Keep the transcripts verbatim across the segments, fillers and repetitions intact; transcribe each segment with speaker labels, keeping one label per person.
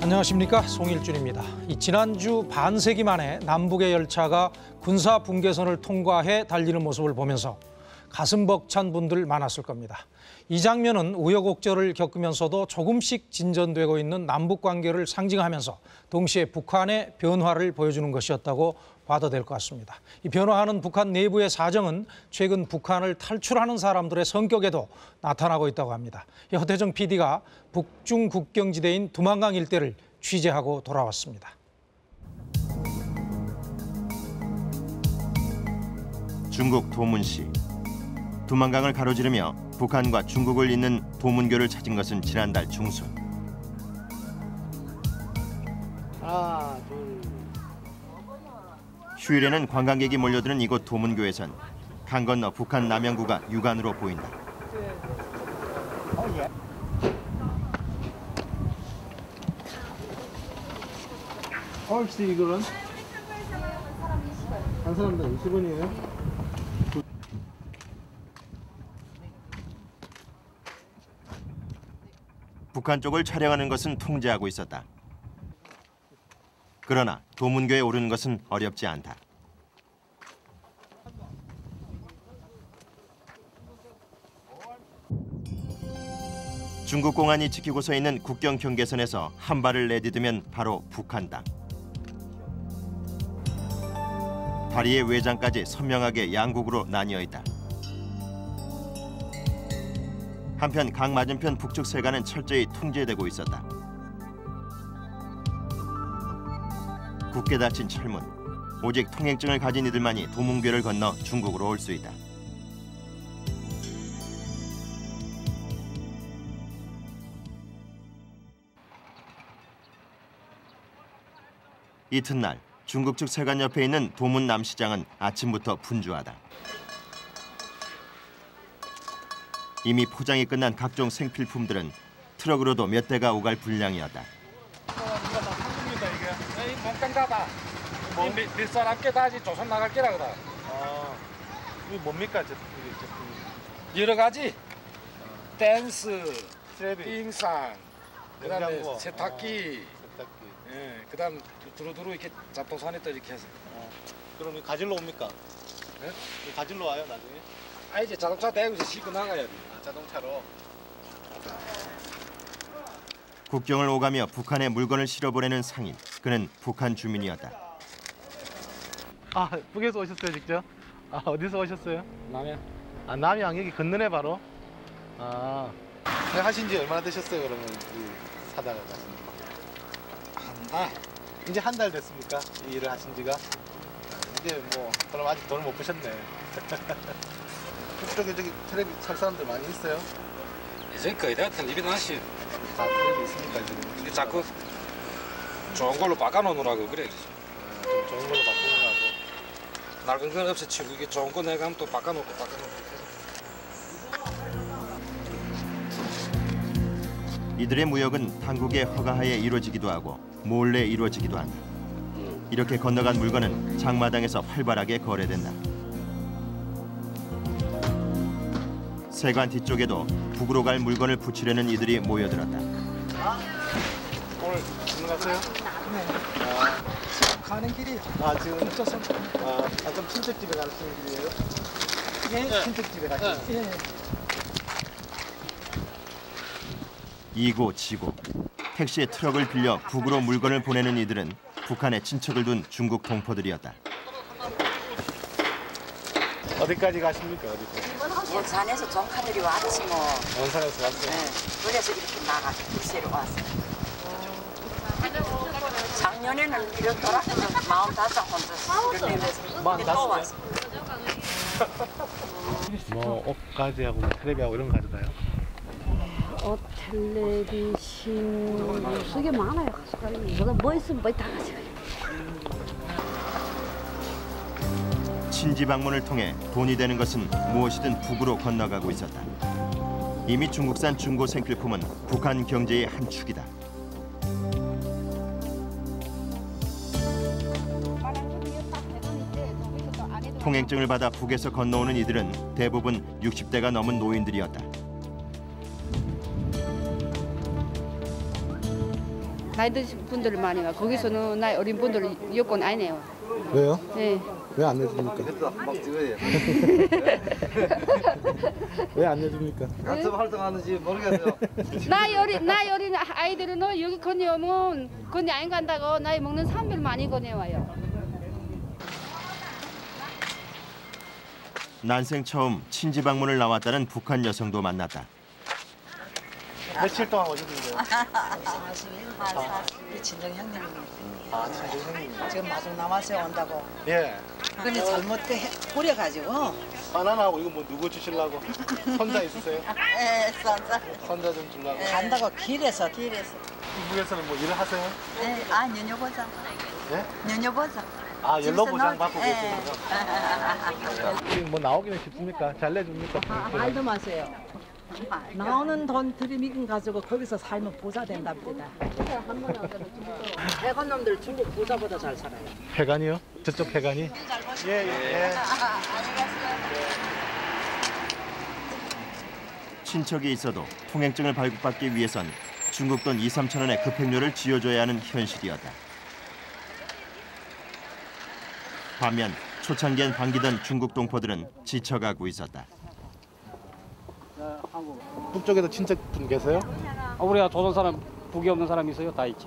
Speaker 1: 안녕하십니까, 송일준입니다. 이 지난주 반세기 만에 남북의 열차가 군사 분계선을 통과해 달리는 모습을 보면서 가슴 벅찬 분들 많았을 겁니다. 이 장면은 우여곡절을 겪으면서도 조금씩 진전되고 있는 남북 관계를 상징하면서 동시에 북한의 변화를 보여주는 것이었다고 봐도 될 것 같습니다. 이 변화하는 북한 내부의 사정은 최근 북한을 탈출하는 사람들의 성격에도 나타나고 있다고 합니다. 허태정 피디가 북중 국경지대인 두만강 일대를 취재하고 돌아왔습니다.
Speaker 2: 중국 도문시. 두만강을 가로지르며 북한과 중국을 잇는 도문교를 찾은 것은 지난달 중순.
Speaker 3: 하나, 둘.
Speaker 2: 휴일에는 관광객이 몰려드는 이곳 도문교에선 강 건너 북한 남양구가 육안으로 보인다.
Speaker 3: 혹시 이거는? 한 사람당 이십 원이에요?
Speaker 2: 북한 쪽을 촬영하는 것은 통제하고 있었다. 그러나 도문교에 오르는 것은 어렵지 않다. 중국 공안이 지키고 서 있는 국경 경계선에서 한 발을 내디디면 바로 북한 땅. 다리의 외장까지 선명하게 양국으로 나뉘어 있다. 한편 강 맞은편 북측 세관은 철저히 통제되고 있었다. 굳게 닫힌 철문. 오직 통행증을 가진 이들만이 도문교를 건너 중국으로 올 수 있다. 이튿날 중국 측 세관 옆에 있는 도문 남시장은 아침부터 분주하다. 이미 포장이 끝난 각종 생필품들은 트럭으로도 몇 대가 오갈 분량이었다.
Speaker 4: 몽땅다다. 이 밑사람 깨다지 조선 나갈 깨라 그다.
Speaker 3: 아, 이게 뭡니까, 저, 이게 제품?
Speaker 4: 여러 가지. 아. 댄스,
Speaker 3: 트래비,
Speaker 4: 빙상, 그다음에
Speaker 3: 냉장고.
Speaker 4: 세탁기,
Speaker 3: 아, 세탁기.
Speaker 4: 예, 그다음 두루두루 이렇게 잡동사니 또 이렇게 해서.
Speaker 3: 아, 그럼 이거 가질러 옵니까?
Speaker 4: 네?
Speaker 3: 이거 가질러 와요, 나중에?
Speaker 4: 아 이제 자동차 대고 이제 싣고 나가야 돼.
Speaker 3: 아, 자동차로.
Speaker 2: 국경을 오가며 북한에 물건을 실어보내는 상인. 그는 북한 주민이었다.
Speaker 3: 아, 북에서 오셨어요, 직접? 아, 어디서 오셨어요?
Speaker 4: 남양.
Speaker 3: 아, 남양 여기 건너네 바로? 아, 하신 지 얼마나 되셨어요, 그러면 이 사다가 가신 지?
Speaker 4: 한 달.
Speaker 3: 이제 한 달 됐습니까? 이 일을 하신 지가? 이제 뭐 그럼 아직 돈을 못 버셨네. 그쪽에 저기 텔레비 살 사람들 많이 있어요?
Speaker 4: 이제 거의 다 텔레비 나시.
Speaker 3: 다 텔레비 있으니까 지금.
Speaker 4: 이게 자꾸 좋은 걸로 바꿔놓으라고 그래.
Speaker 3: 아, 좀 좋은 걸로 바꾸는 거 하고.
Speaker 4: 낡은 건 없애치고 이게 좋은 거 내가 하면 또 바꿔놓고 바꿔놓고.
Speaker 2: 이들의 무역은 당국의 허가하에 이루어지기도 하고 몰래 이루어지기도 한다. 이렇게 건너간 물건은 장마당에서 활발하게 거래된다. 세관 뒤쪽에도 북으로 갈 물건을 붙이려는 이들이 모여들었다.
Speaker 3: 오늘 건너갔어요?
Speaker 5: 네.
Speaker 3: 아,
Speaker 5: 가는 길이
Speaker 3: 아 지금
Speaker 5: 붙어서
Speaker 3: 아, 아 그럼 친척집에 가는 길이에요?
Speaker 5: 예,
Speaker 3: 네.
Speaker 5: 친척집에 가죠.
Speaker 3: 네.
Speaker 5: 예.
Speaker 2: 이고 지고 택시에 트럭을 빌려 북으로 물건을 보내는 이들은 북한에 친척을 둔 중국 동포들이었다.
Speaker 3: 어디까지 가십니까? 어디까지?
Speaker 6: 원산에서 조카들이 왔지 뭐.
Speaker 3: 원산에서 왔어요?
Speaker 6: 네. 그래서 이렇게 나가 부세로 왔어요. 작년에는 이런 돌아가면 마흔다섯 혼자 이런 데면서
Speaker 3: 마흔다섯
Speaker 6: 또 왔어.
Speaker 3: 뭐 옷가지하고 뭐 텔레비하고 이런 거 가져가요?
Speaker 7: 옷, 텔레비전, 쓰게 많아요. 가져가요. 뭐가 뭐 있으면 뭐 다 가져가요.
Speaker 2: 친지 방문을 통해 돈이 되는 것은 무엇이든 북으로 건너가고 있었다. 이미 중국산 중고 생필품은 북한 경제의 한 축이다. 통행증을 받아 북에서 건너오는 이들은 대부분 육십 대가 넘은 노인들이었다.
Speaker 5: 나이 드신 분들 많이 와. 거기서는 나이 어린 분들 여권 안 해요.
Speaker 3: 왜요?
Speaker 5: 네.
Speaker 3: 왜 안 내줍니까? 왜 안 내줍니까?
Speaker 8: 같은 활동하는지 모르겠어요.
Speaker 5: 나이 어린 나이 어린 아이들은 여기 건네오면 건네 안 간다고 나이 먹는 사람들 많이 건네와요.
Speaker 2: 난생 처음 친지 방문을 나왔다는 북한 여성도 만났다.
Speaker 3: 며칠 동안 오셨는데요?
Speaker 9: 사십일, 한 사십일 친정 형님입니다.
Speaker 3: 아, 친정 형님.
Speaker 9: 지금 마중 남아서 온다고.
Speaker 3: 예.
Speaker 9: 근데 잘못돼 꾸려가지고.
Speaker 3: 바나나하고 이거 뭐 누구 주시려고? 손자 있으세요?
Speaker 9: 예, 싼싸.
Speaker 3: 손자 좀 주려고.
Speaker 9: 간다고 길에서 길에서.
Speaker 3: 이북에서는 뭐 일을 하세요?
Speaker 9: 예, 아 연녀보장.
Speaker 3: 예?
Speaker 9: 연녀보장.
Speaker 3: 아, 연로 보장 받고
Speaker 9: 예.
Speaker 3: 계시군요. 지금 뭐 나오기는 쉽습니까? 잘 내줍니까?
Speaker 10: 말도 마세요. 나오는 돈 들이미긴 가지고 거기서 살면 부자 된답니다. 해관 놈들 중국 부자보다 잘 살아요.
Speaker 3: 해관이요? 저쪽 해관이? 예, 예.
Speaker 2: 친척이 있어도 통행증을 발급받기 위해선 중국 돈 이, 삼천 원의 급행료를 쥐어줘야 하는 현실이었다. 반면 초창기엔 반기던 중국 동포들은 지쳐가고 있었다.
Speaker 3: 북쪽에도 친척분 계세요?
Speaker 11: 우리가 조선 사람, 북에 없는 사람이 있어요. 다 있지.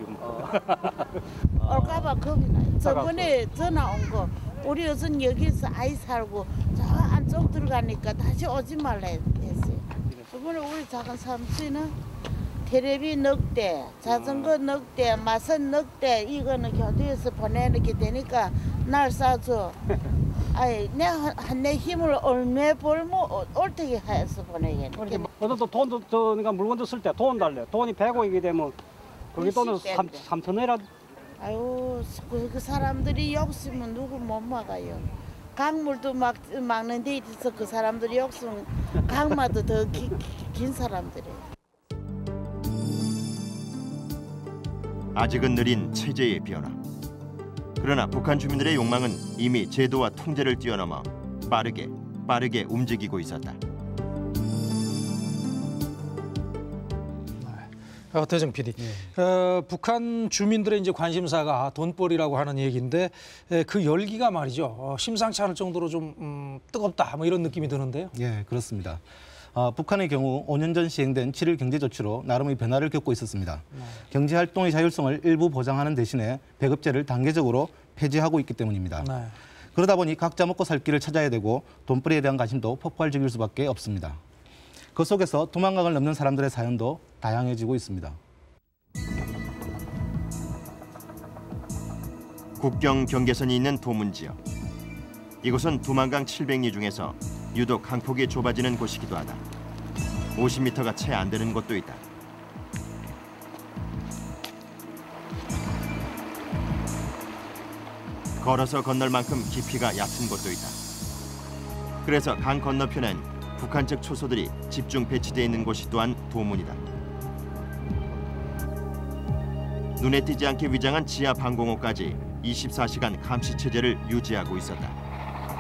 Speaker 12: 올까봐 겁이 나요. 저번에 전화 온 거 우리 여선 여기서 아이 살고 저 안쪽 들어가니까 다시 오지 말라 했어요. 저번에 우리 작은 삼촌은 테레비 넉 대, 자전거 넉 대, 마선 넉 대 이거는 교도에서 보내놓게 되니까 날 싸줘. 아이, 내가 내 힘을 얼마 벌면 어떻게 해서 보내겠니?
Speaker 11: 어떤 돈도 저 그러니까 물건도 쓸 때 돈 달래. 돈이 백오이게 되면 거기 돈은 삼천 원이라.
Speaker 12: 아유, 그, 그 사람들이 욕심은 누구 못 막아요. 강물도 막 막는 데 있어서 그 사람들이 욕심 강마도 더 긴 사람들이에요.
Speaker 2: 아직은 느린 체제의 변화. 그러나 북한 주민들의 욕망은 이미 제도와 통제를 뛰어넘어 빠르게 빠르게 움직이고 있었다.
Speaker 1: 허태정 피디, 네. 어, 북한 주민들의 이제 관심사가 돈벌이라고 하는 얘기인데 에, 그 열기가 말이죠. 어, 심상치 않을 정도로 좀 음, 뜨겁다 뭐 이런 느낌이 드는데요.
Speaker 13: 예, 그렇습니다. 어, 북한의 경우 오 년 전 시행된 칠일 경제조치로 나름의 변화를 겪고 있었습니다. 네. 경제활동의 자율성을 일부 보장하는 대신에 배급제를 단계적으로 폐지하고 있기 때문입니다. 네. 그러다 보니 각자 먹고 살 길을 찾아야 되고 돈벌이에 대한 관심도 폭발적일 수밖에 없습니다. 그 속에서 도망강을 넘는 사람들의 사연도 다양해지고 있습니다.
Speaker 2: 국경 경계선이 있는 도문 지역. 이곳은 두만강 칠백 리 중에서 유독 항폭이 좁아지는 곳이기도 하다. 오십 미터가 채 안 되는 곳도 있다. 걸어서 건널 만큼 깊이가 얕은 곳도 있다. 그래서 강 건너편엔 북한 측 초소들이 집중 배치돼 있는 곳이 또한 도문이다. 눈에 띄지 않게 위장한 지하 방공호까지 이십사 시간 감시 체제를 유지하고 있었다.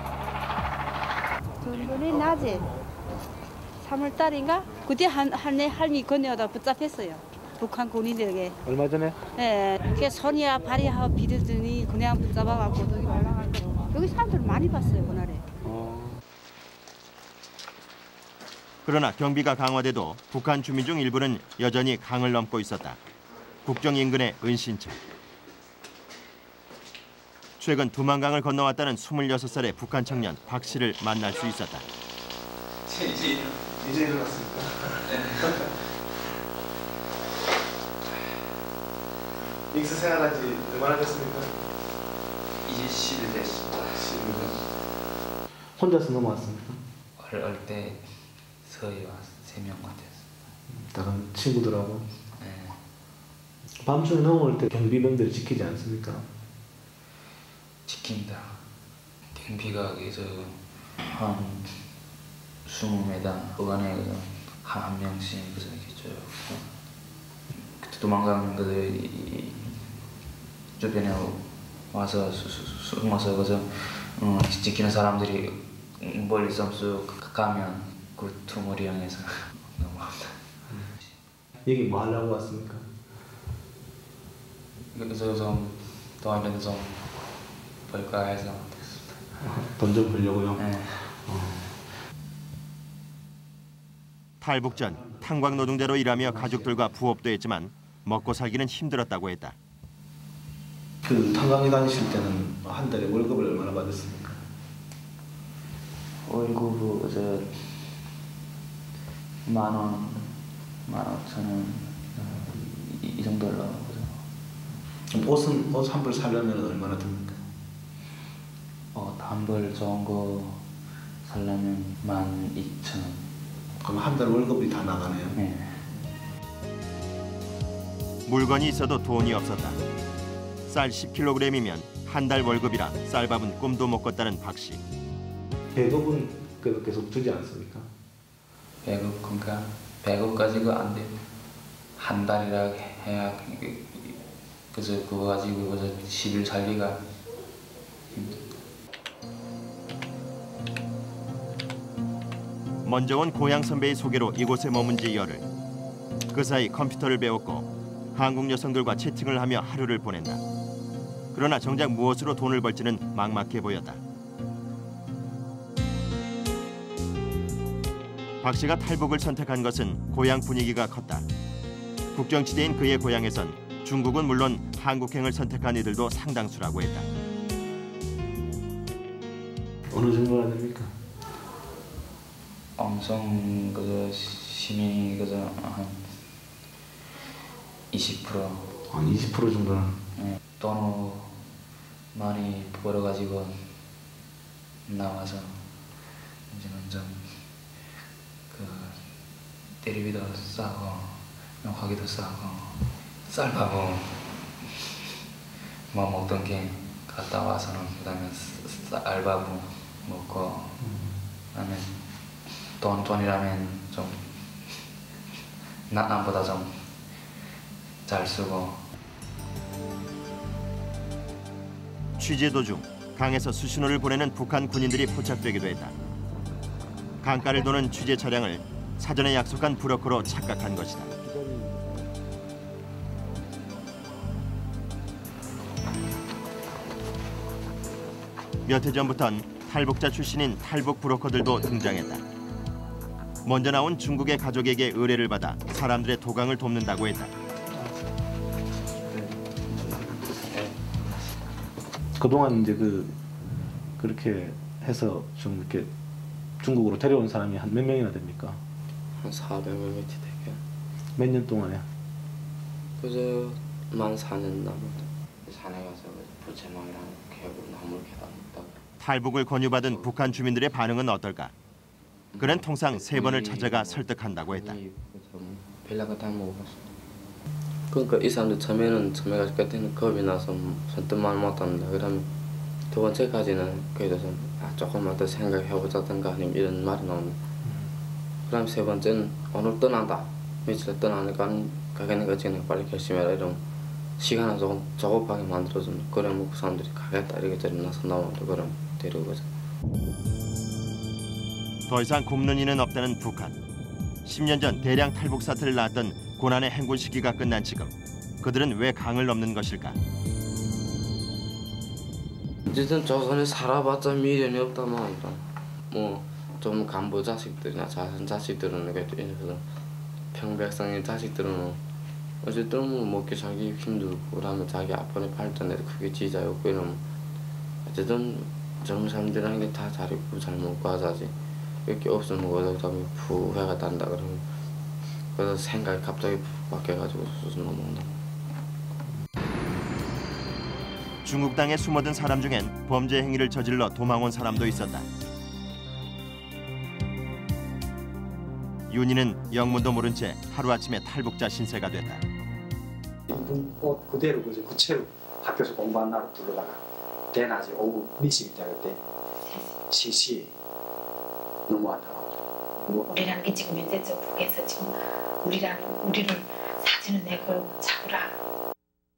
Speaker 5: 돈벌이 낮에 삼월 달인가 그때 한 한해 할미 건네오다 붙잡혔어요. 북한 군인들에게.
Speaker 3: 얼마 전에?
Speaker 5: 예, 그 손이야 발이야 비르더니 그냥 붙잡아갖고 여기 올라가고 여기 사람들 많이 봤어요 그날에.
Speaker 3: 어.
Speaker 2: 그러나 경비가 강화돼도 북한 주민 중 일부는 여전히 강을 넘고 있었다. 국경 인근의 은신처. 최근 두만강을 건너왔다는 스물여섯 살의 북한 청년 박 씨를 만날 수 있었다.
Speaker 14: 이제
Speaker 3: 이제 일어났습니까? 믹스 생활한 지 얼마나 됐습니까?
Speaker 14: 이제 십 일 됐습니다.
Speaker 3: 십 일. 혼자서 넘어왔습니까?
Speaker 14: 어릴 때 서희와 세 명 같았어요.
Speaker 3: 다른 친구들하고?
Speaker 14: 네.
Speaker 3: 밤중에 넘어올 때 경비병들이 지키지 않습니까?
Speaker 14: 지킵니다. 경비가 그래서 한 이십 미터 어간에 한 명씩 그래서 이렇게 그때 도망가는 것들 주변에 와서 숨어서 그래서 어, 지키는 사람들이 멀리서 가면 그 투머리 향해서 넘어갑니다.
Speaker 3: 여기 뭐 하려고 왔습니까?
Speaker 14: 그래서 좀 돈이라도 좀 벌까 해서
Speaker 13: 돈 좀 벌려고요?
Speaker 14: 네.
Speaker 2: 탈북 전 탄광 노동자로 일하며 가족들과 부업도 했지만 먹고 살기는 힘들었다고 했다.
Speaker 13: 그 탄광에 다니실 때는 한 달에 월급을 얼마나 받았습니까?
Speaker 14: 월급은 이제 만 원, 만 오천 원 이, 이 정도 올라가거든요.
Speaker 13: 그럼 옷은 옷 한 벌 사려면 얼마나 듭니까?
Speaker 14: 어, 한 벌 좋은 거 살려면 만 이천 원.
Speaker 13: 그럼 한 달 월급이 다 나가네요.
Speaker 14: 네.
Speaker 2: 물건이 있어도 돈이 없었다. 쌀 십 킬로그램이면 한 달 월급이라 쌀밥은 꿈도 못 꿨다는 박 씨.
Speaker 13: 배급은 그래도 계속 주지 않습니까?
Speaker 14: 배급 그러니까 배급까지가 안 돼. 한 달이라 해야 그래서 그거 가지고 그래서 십 일 살기가 힘들어.
Speaker 2: 먼저 온 고향 선배의 소개로 이곳에 머문 지 열흘. 그 사이 컴퓨터를 배웠고 한국 여성들과 채팅을 하며 하루를 보낸다. 그러나 정작 무엇으로 돈을 벌지는 막막해 보였다. 박 씨가 탈북을 선택한 것은 고향 분위기가 컸다. 국경지대인 그의 고향에선 중국은 물론 한국행을 선택한 이들도 상당수라고 했다.
Speaker 13: 어느 정도나 됩니까?
Speaker 14: 엄청 그저 시민이 그저 한 이십 퍼센트
Speaker 13: 한 이십 퍼센트 정도는.
Speaker 14: 네, 돈을 많이 벌어가지고 나와서 이제는 좀 그 텔레비도 싸고 영화기도 싸고 쌀밥하고 뭐 먹던 게 갔다 와서는 그다음에 쌀밥 먹고 그다음에 돈 돈이라면 좀 나, 나보다 좀 잘 쓰고.
Speaker 2: 취재 도중 강에서 수신호를 보내는 북한 군인들이 포착되기도 했다. 강가를 도는 취재 차량을 사전에 약속한 브로커로 착각한 것이다. 몇 해 전부턴 탈북자 출신인 탈북 브로커들도 등장했다. 먼저 나온 중국의 가족에게 의뢰를 받아 사람들의 도강을 돕는다고 했다.
Speaker 13: 그동안 이제 그 그렇게 해서 좀 이렇게 중국으로 데려온 사람이 한 몇 명이나 됩니까?
Speaker 15: 한 사백 명이 되게.
Speaker 13: 몇 년 동안에?
Speaker 15: 그저 만 사 년 남았다. 산에 가서 부채망이랑 캐고 나물 캐다 먹다가.
Speaker 2: 탈북을 권유받은 북한 주민들의 반응은 어떨까? 그는 통상 세 번을 찾아가 설득한다고 했다.
Speaker 15: 빌라가 다 먹었어. 그러니까 이 사람들 처음에는 처음에 갔을 때는 겁이 나서 선뜻 말 못한다. 그러면 두 번째까지는 그래도 좀 아, 조금만 더 생각해보자든가 아니면 이런 말이 나오는. 그다음 세 번째는 오늘 떠난다. 며칠 떠나니까 가겠는 거 지금 빨리 결심해라 이런 시간을 조금 조급하게 만들어주는. 그러면 그 사람들이 가겠다 이렇게 저리 나서 나오는데 그럼 데려오자.
Speaker 2: 더 이상 굶는 이는 없다는 북한. 십 년 전 대량 탈북 사태를 낳았던 고난의 행군 시기가 끝난 지금 그들은 왜 강을 넘는 것일까?
Speaker 15: 어쨌든 조선에 살아봤자 미련이 없다만 뭐좀 간부 자식들이나 자선 자식들은 그래도 평백성의 자식들은 어쨌든 뭐 먹기 살기 힘들고 그러면 자기 앞으로 발전해서 크게 지자였고 이러면 어쨌든 젊은 사람들이라는 게 다 잘 입고 잘 먹고 하자지. 이렇게 없으면 어디다 부해가 단다 그러면 그래서 생각이 갑자기 바뀌어가지고 수술 넘어온다.
Speaker 2: 중국 땅에 숨어든 사람 중엔 범죄 행위를 저질러 도망온 사람도 있었다. 윤희는 영문도 모른 채 하루아침에 탈북자 신세가 됐다.
Speaker 11: 옷 그대로 그저 구체로 학교에서 공부한 날을 불러다가 대낮에 오후 몇 시쯤 때 시 시 넘어왔다고.
Speaker 16: 우리라는 게 지금 현재 저 북에서 지금 우리랑 우리를 사진을 내걸고 잡으라.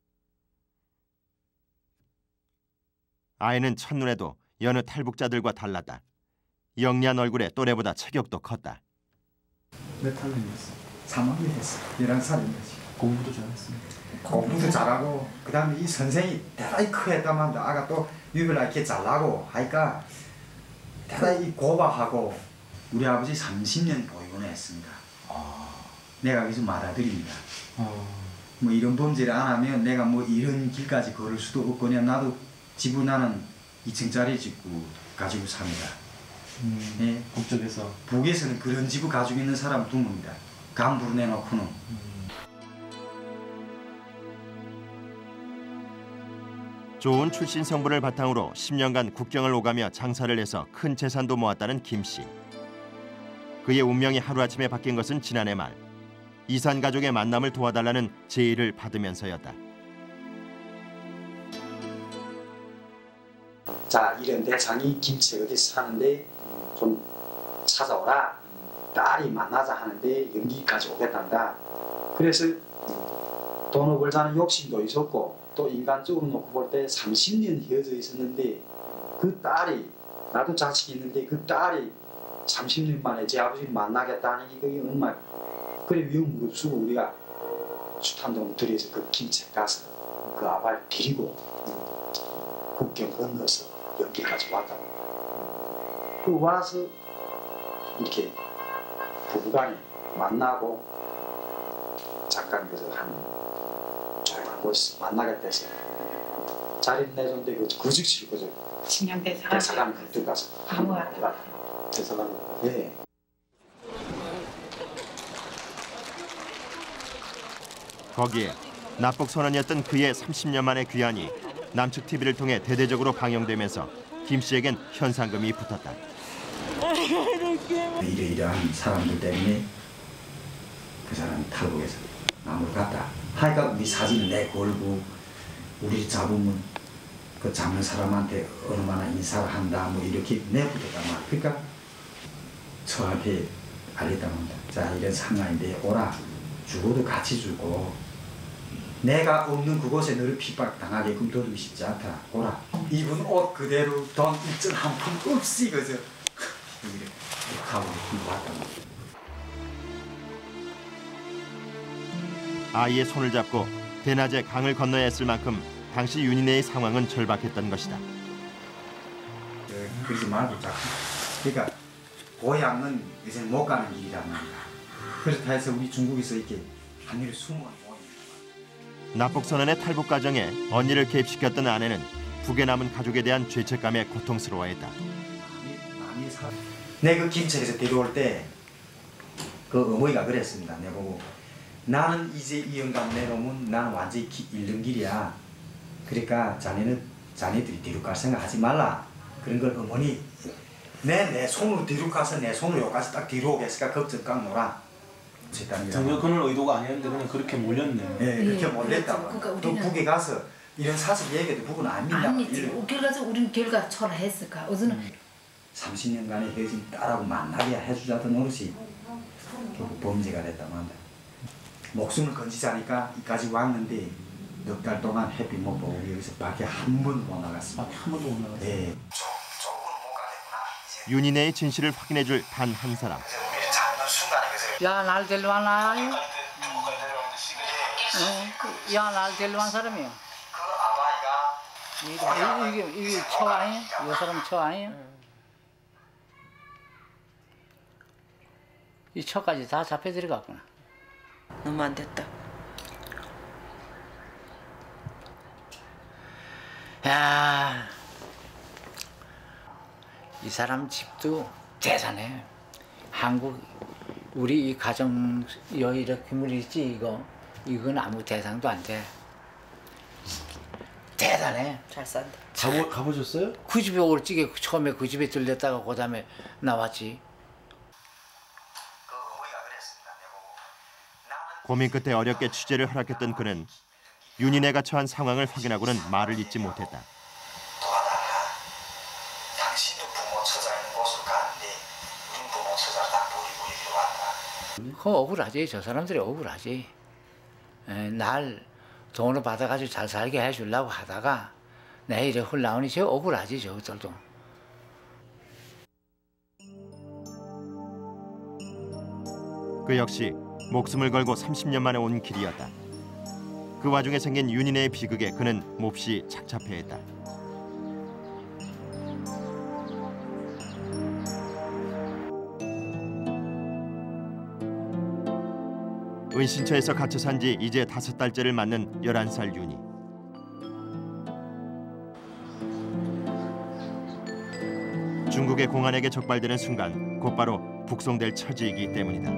Speaker 2: 아이는 첫눈에도 여느 탈북자들과 달랐다. 영리한 얼굴에 또래보다 체격도 컸다.
Speaker 17: 몇 학년이었어? 삼 학년 됐어. 열한 살인 거지.
Speaker 13: 공부도 잘했습니다.
Speaker 11: 공부도 잘하고 그다음에 이 선생이 대단히 크했다만 아가 또 유별나 이렇게 잘나고 하니까 대단히 고박하고 우리 아버지 삼십 년 보육원에 했습니다. 아. 내가 여기서 말아드립니다. 아. 뭐 이런 범죄를 안 하면 내가 뭐 이런 길까지 걸을 수도 없고 그냥 나도 집을 나는 이 층짜리 짓고 가지고 삽니다.
Speaker 13: 음,
Speaker 11: 예?
Speaker 13: 북쪽에서?
Speaker 11: 북에서는 그런 집을 가지고 있는 사람 드뭅니다. 간부로 내놓고는. 음.
Speaker 2: 좋은 출신 성분을 바탕으로 십 년간 국경을 오가며 장사를 해서 큰 재산도 모았다는 김 씨. 그의 운명이 하루아침에 바뀐 것은 지난해 말 이산 가족의 만남을 도와달라는 제의를 받으면서였다.
Speaker 11: 자, 이런 대상이 김치 어디서 사는데 좀 찾아오라. 딸이 만나자 하는데 연기까지 오겠단다. 그래서 돈을 벌자는 욕심도 있었고 또 인간적으로 놓고 볼 때 삼십 년 헤어져 있었는데 그 딸이 나도 자식이 있는데 그 딸이 삼십 년 만에 제 아버지를 만나겠다는 이거 얼마 그래 위험 무릅쓰고 우리가 수탄동을 들여서 그 김치에 가서 그 아바를 비리고 국경 건너서 여기까지 왔다. 그 와서 이렇게 부부간에 만나고 잠깐 그래서 한 조용한 곳에서 만나겠다 해서 자리를 내줬는데 그 구직실 그저
Speaker 16: 신양 대사관
Speaker 11: 대사관 그때 가서
Speaker 16: 아무 안
Speaker 11: 대사관 예.
Speaker 2: 거기에 납북 선언이었던 그의 삼십 년 만의 귀환이 남측 티비를 통해 대대적으로 방영되면서 김 씨에겐 현상금이 붙었다.
Speaker 11: 이러이러한 사람들 때문에 그 사람이 탈북해서 남을 갔다. 하니까 우리 사진을 내걸고 우리 잡으면 그 잡는 사람한테 얼마나 인사를 한다 뭐 이렇게 내부대다 말. 그러니까 저한테 알렸다는 겁니다. 자 이런 상황인데 오라. 죽어도 같이 죽고 내가 없는 그곳에 너를 핍박당하게끔 둬두기 쉽지 않다. 오라. 입은 옷 그대로 돈 일전 한 푼 없이 그저 이렇게 하고 왔다.
Speaker 2: 아이의 손을 잡고 대낮에 강을 건너야 했을 만큼 당시 윤희네의 상황은 절박했던 것이다.
Speaker 11: 그러지 말고 자꾸. 그러니까 고향은 이제 못 가는 길이란 말이야. 그렇다 해서 우리 중국에서 이렇게 한일을 숨어.
Speaker 2: 납북 선언의 탈북 과정에 언니를 개입시켰던 아내는 북에 남은 가족에 대한 죄책감에 고통스러워했다.
Speaker 11: 내 그 김천에서 데려올 때 그 어머니가 그랬습니다. 내 보고 나는 이제 이 영감 내놓으면 나는 완전히 기, 잃는 길이야. 그러니까 자네는 자네들이 뒤로 갈 생각 하지 말라. 그런 걸 어머니 내 내 손으로 뒤로 가서 내 손으로 여기까지 딱 뒤로 오겠으니까 걱정 깍 놀아.
Speaker 13: 전혀 그런 의도가 아니었는데 그냥 그렇게 몰렸네요.
Speaker 11: 네, 그렇게 몰렸다고.
Speaker 9: 그러니까
Speaker 11: 또
Speaker 9: 우리는
Speaker 11: 북에 가서 이런 사실 얘기도 북은 안 믿나.
Speaker 9: 안 믿지. 결과서 우리는 결과 초라했을까. 어제는
Speaker 11: 음. 삼십 년간의 헤어진 딸하고 만나게 해주자던 노릇이 결국 범죄가 됐다고 한다. 목숨을 건지자니까 이까지 왔는데 넉 달 동안 햇빛 못 보고 여기서 밖에 한 번도 못 나갔습니다.
Speaker 13: 밖에 한 번도 못 나갔어요?
Speaker 11: 네.
Speaker 2: 윤희네의 진실을 확인해줄 단 한 사람.
Speaker 17: 야, 날 데려와 나. 야, 날 데려온 사람이요. 이게 이게 이게 처 아니야? 이 사람 처 아니야? 이 처까지 다 잡혀 들어갔구나.
Speaker 9: 너무 안 됐다.
Speaker 17: 야, 이 사람 집도 대단해. 한국 우리 이 가정 여 이렇게 물이지 이거 이건 아무 대상도 안 돼. 대단해.
Speaker 9: 잘 산다.
Speaker 13: 가보 가보셨어요?
Speaker 17: 그 집에 올찌게 처음에 그 집에 들렸다가 그 다음에 나왔지.
Speaker 2: 고민 끝에 어렵게 취재를 허락했던 그는 윤희네가 처한 상황을 확인하고는 말을 잇지 못했다.
Speaker 11: 당신도 부모 처자 있는 곳으로 가는데 우린 부모 처자를 다 버리고 여기로 왔다.
Speaker 17: 그 억울하지. 저 사람들이 억울하지. 에, 날 돈을 받아가지고 잘 살게 해주려고 하다가 내 일에 흘러나오니 저 억울하지 저것들도.
Speaker 2: 그 역시 목숨을 걸고 삼십 년 만에 온 길이었다. 그 와중에 생긴 윤희네의 비극에 그는 몹시 착잡해했다. 은신처에서 갇혀 산 지 이제 다섯 달째를 맞는 열한 살 윤희. 중국의 공안에게 적발되는 순간 곧바로 북송될 처지이기 때문이다.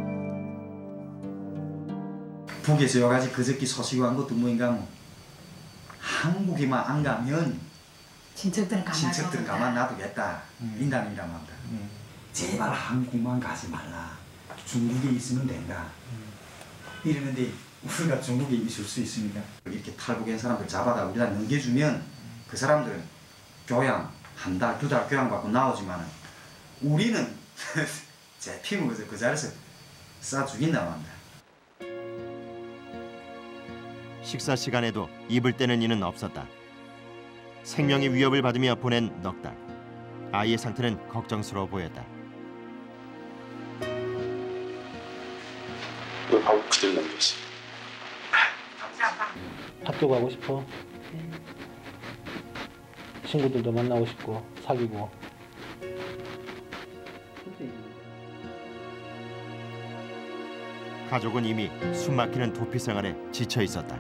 Speaker 11: 북에서 여러 가지 그저께 소식이 온 것도 뭐인가 뭐 한국에만 안 가면
Speaker 9: 친척들은 가만
Speaker 11: 친척들은 가만 놔두겠다. 음. 인간이란 말이다. 음. 제발 한국만 가지 말라. 중국에 있으면 된다. 음. 이러는데 우리가 중국에 있을 수 있습니까? 이렇게 탈북한 사람들 잡아다 우리가 넘겨주면 그 사람들은 교양 한 달, 두 달 교양받고 나오지만 우리는 잡히면 그저 그 자리에서 쏴 죽인다 말이다.
Speaker 2: 식사 시간에도 입을 떼는 이는 없었다. 생명의 위협을 받으며 보낸 넉 달. 아이의 상태는 걱정스러워 보였다.
Speaker 18: 왜 바로 그대로 남겼어?
Speaker 19: 학교 가고 싶어. 친구들도 만나고 싶고 사귀고.
Speaker 2: 가족은 이미 숨막히는 도피 생활에 지쳐 있었다.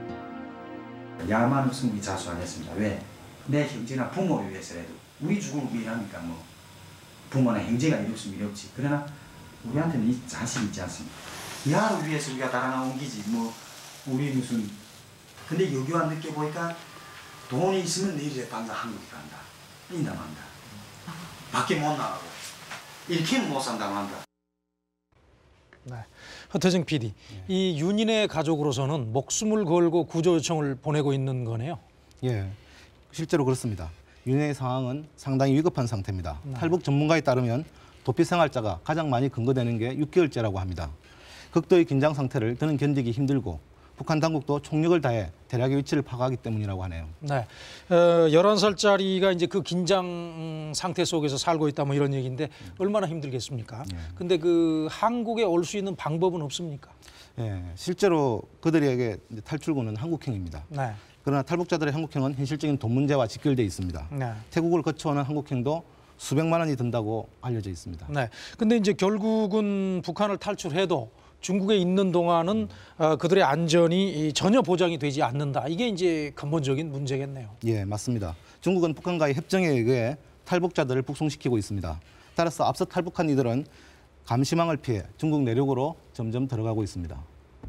Speaker 11: 야만 없으면 자수 안 했습니다. 왜? 내 형제나 부모를 위해서라도 우리 죽음을 위하니까 뭐 부모나 형제가 이없으면 일 없지. 그러나 우리한테는 이 자식이 있지 않습니까? 야를 위해서 우리가 달아나온 기지 뭐 우리 무슨 근데 여기 와 느껴보니까 돈이 있으면 내일에 당장 한국에 간다. 인다 만다. 밖에 못 나가고 이렇게는 못 산다 만다.
Speaker 1: 네. 허태정 피디, 네. 이 윤희네 가족으로서는 목숨을 걸고 구조 요청을 보내고 있는 거네요.
Speaker 13: 예, 실제로 그렇습니다. 윤희의 상황은 상당히 위급한 상태입니다.
Speaker 1: 네.
Speaker 13: 탈북 전문가에 따르면 도피 생활자가 가장 많이 근거되는 게 육 개월째라고 합니다. 극도의 긴장 상태를 더는 견디기 힘들고 북한 당국도 총력을 다해 대략의 위치를 파악하기 때문이라고 하네요.
Speaker 1: 네, 어, 열한 살짜리가 이제 그 긴장 상태 속에서 살고 있다 뭐 이런 얘기인데 얼마나 힘들겠습니까? 네. 근데 그 한국에 올 수 있는 방법은 없습니까?
Speaker 13: 예, 실제로 그들에게 탈출구는 한국행입니다. 네. 그러나 탈북자들의 한국행은 현실적인 돈 문제와 직결돼 있습니다. 네. 태국을 거쳐오는 한국행도 수백만 원이 든다고 알려져 있습니다.
Speaker 1: 네. 근데 이제 결국은 북한을 탈출해도 중국에 있는 동안은 어, 그들의 안전이 전혀 보장이 되지 않는다. 이게 이제 근본적인 문제겠네요.
Speaker 13: 예, 맞습니다. 중국은 북한과의 협정에 의해 탈북자들을 북송시키고 있습니다. 따라서 앞서 탈북한 이들은 감시망을 피해 중국 내륙으로 점점 들어가고 있습니다.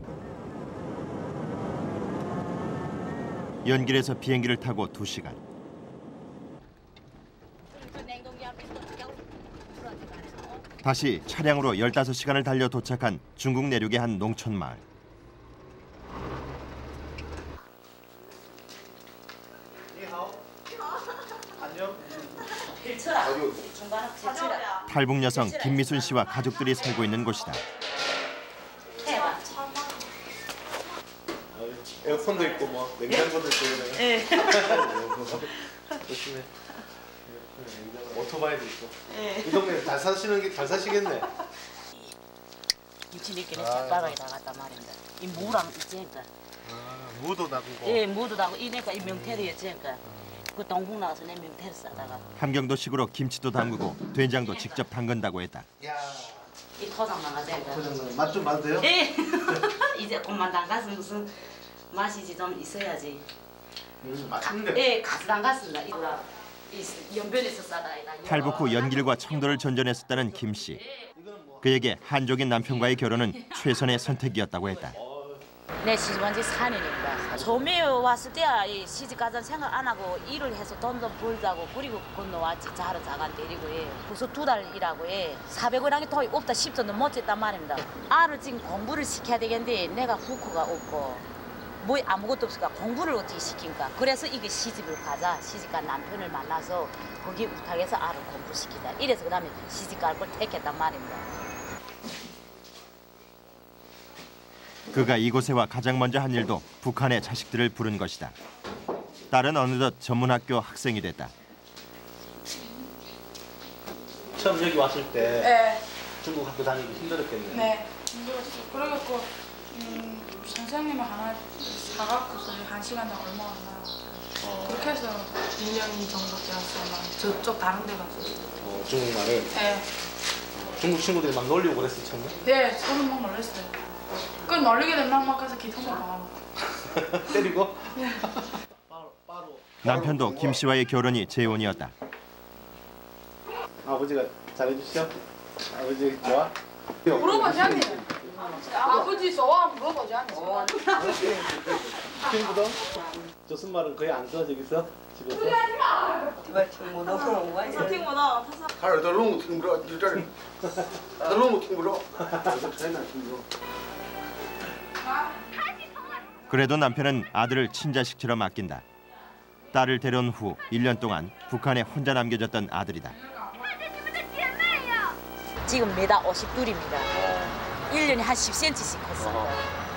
Speaker 2: 연길에서 비행기를 타고 두 시간. 다시 차량으로 열다섯 시간을 달려 도착한 중국 내륙의 한 농촌 마을. 탈북 여성 김미순 씨와 가족들이 살고 있는 곳이다.
Speaker 3: 에어컨도 있고 뭐 냉장고도 있고
Speaker 9: 네.
Speaker 3: 조심해. 오토바이도 있고. 네. 이 동네 잘 사시는 게 잘 사시겠네.
Speaker 9: 김치리끼리 젓가락에 나갔단 말입니다. 이 무랑 있으니까.
Speaker 3: 아, 무도 나고.
Speaker 9: 예, 무도 나고 이니까 이 명태를 있으니까 그 동국 나가서 내 명태를 싸다가.
Speaker 2: 함경도식으로 김치도 담그고 된장도 직접 담근다고 했다.
Speaker 9: 야. 이 토장 나가자니까.
Speaker 3: 토장 맛 좀 봐도 돼요?
Speaker 9: 예. 이제 엄마 담가서 무슨 맛이 좀 있어야지.
Speaker 3: 음, 맛있는데.
Speaker 9: 예, 가스 담갔습니다. 이거라. 연변에서 싸다.
Speaker 2: 탈북 후 연길과 청도를 전전했었다는 김 씨. 그에게 한족인 남편과의 결혼은 최선의 선택이었다고 했다.
Speaker 9: 내 시집 온 지 사 년입니다. 처음에 왔을 때야 시집 가자는 생각 안 하고 일을 해서 돈 좀 벌자고 그리고 건너왔지. 자로 자간 데리고 예. 벌써 두 달 일하고 예. 사백 원하게 돈이 없다 싶어도 못 jes단 말입니다. 알을 지금 공부를 시켜야 되겠는데 내가 후크가 없고 뭐 아무것도 없으니까 공부를 어떻게 시킨가. 그래서 이게 시집을 가자. 시집간 남편을 만나서 거기 우탁에서 알을 공부시키자. 이래서 그다음에 시집 갈 걸 택했단 말입니다.
Speaker 2: 그가 이곳에 와 가장 먼저 한 일도 북한의 자식들을 부른 것이다. 딸은 어느덧 전문학교 학생이 됐다.
Speaker 3: 처음 여기 왔을 때
Speaker 20: 네.
Speaker 3: 중국 학교 다니기 힘들었겠네요.
Speaker 20: 네, 힘들었어. 그래갖고
Speaker 18: 음, 선생님이 하나 사갖고서 한 시간당 얼마 하나 어. 그렇게 해서 일 년 정도 되었어요. 저쪽 다른 데 가서.
Speaker 3: 어, 중국말을?
Speaker 18: 네.
Speaker 3: 중국 친구들이 막 놀리고 그랬어, 처음에?
Speaker 18: 네, 서로 막 놀랐어요. 그 놀리게 되면 막 가서 기통만 당하고.
Speaker 3: 때리고?
Speaker 18: 네.
Speaker 2: 남편도 김 씨와의 결혼이 재혼이었다.
Speaker 3: 아버지가 잘해주시죠? 아버지 좋아?
Speaker 18: 물어보지 않니? 아버지 좋아 물어보지 않니?
Speaker 3: 친구도? 조선말은 거의 안 써, 저기서? 집에서?
Speaker 6: 我听不懂，我也
Speaker 18: 听不懂。
Speaker 20: 他耳朵聋听不着，就这里，耳朵聋听不着，真的听不着。
Speaker 2: 그래도 남편은 아들을 친자식처럼 아낀다. 딸을 데려온 후 일 년 동안 북한에 혼자 남겨졌던 아들이다.
Speaker 9: 지금 매달 오십둘입니다. 일 년에 한 십 센티미터씩 컸어요.